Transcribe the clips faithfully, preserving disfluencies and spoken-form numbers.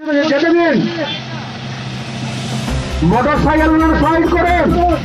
যেতে দিন, motor cycle side করেন।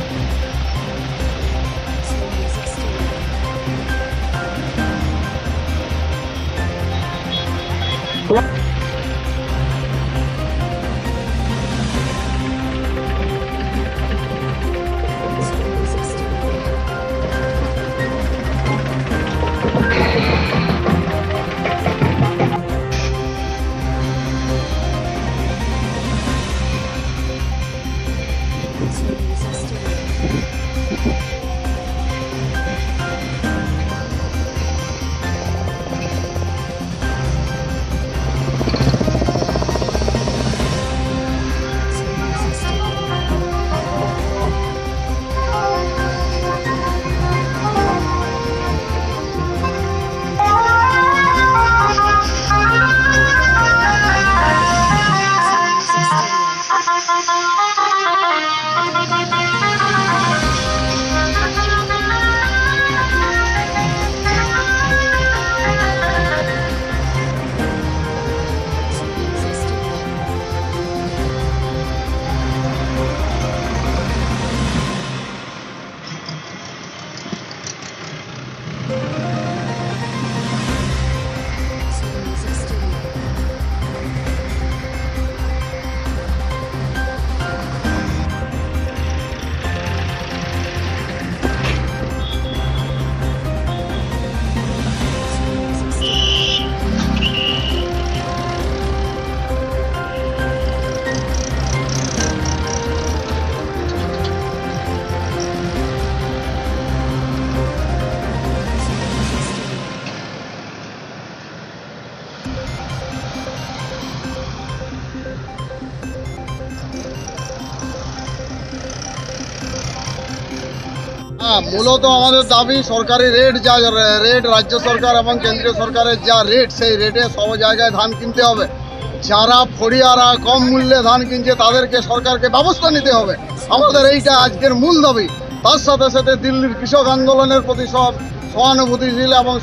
মূলত আমাদের দাবি সরকারি রেট যা রেট রাজ্য সরকার এবং কেন্দ্রীয় সরকারের যা রেট সেই রেটে সব জায়গায় ধান কিনতে হবে। যারা ফড়িয়ারা কম মূল্যে ধান কিনছে তাদেরকে সরকারকে ব্যবস্থা নিতে হবে, আমাদের এইটা আজকের মূল দাবি। তার সাথে সাথে দিল্লির কৃষক আন্দোলনের প্রতি সব সহানুভূতিশীল এবং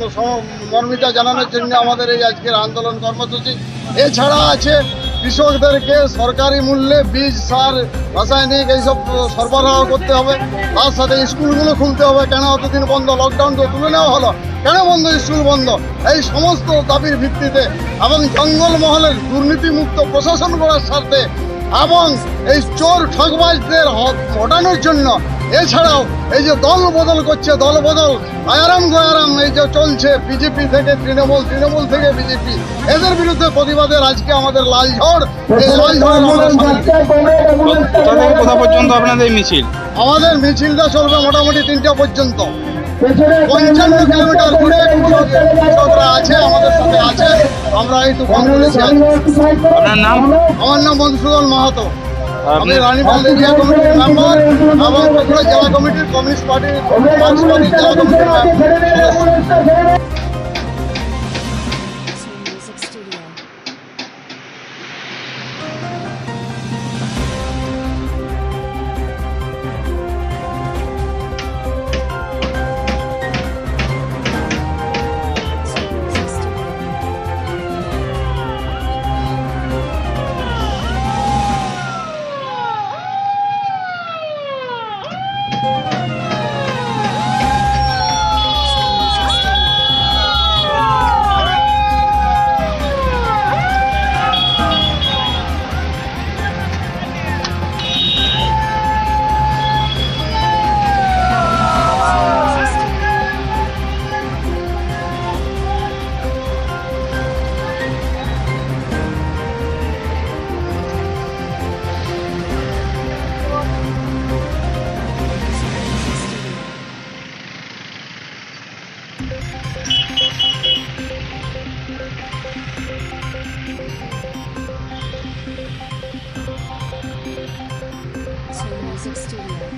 মর্মিতা জানানোর জন্য আমাদের এই আজকের আন্দোলন কর্মসূচি। এছাড়া আছে কৃষকদেরকে সরকারি মূল্যে বীজ, সার, রাসায়নিক এইসব সরবরাহ করতে হবে। তার সাথে স্কুলগুলো খুলতে হবে। কেন অতদিন বন্ধ? লকডাউন তো তুলে নেওয়া হলো, কেন বন্ধ স্কুল বন্ধ? এই সমস্ত দাবির ভিত্তিতে এবং জঙ্গলমহলের দুর্নীতিমুক্ত প্রশাসন করার স্বার্থে এবং এই চোর ঠকবাজদের হটানোর জন্য, এছাড়াও এই যে দল বদল করছে, দল বদল আয়ারাম গয়ারাম এই যে চলছে, বিজেপি থেকে তৃণমূল, তৃণমূল থেকে বিজেপি, এদের বিরুদ্ধে প্রতিবাদের আজকে আমাদের লাল ঝড়। এই লাল ঝড় কোথা পর্যন্ত আপনাদের মিছিল? আমাদের মিছিলটা চলবে মোটামুটি তিনটা পর্যন্ত। পঞ্চান্ন কিলোমিটার দূরে কৃষকরা আছে, আমাদের সাথে আছে। আমরা এই তুফান বলেছি। আপনার নাম? আমার নাম মধুসূদন মাহাতো। আমি রানীবাল এরিয়া কমিটির মেম্বার এবং বগুড়া জেলা কমিটির কমিউনিস্ট পার্টির মার্ক্সবাদী জেলা কমিটির মেম্বার। Music Studio.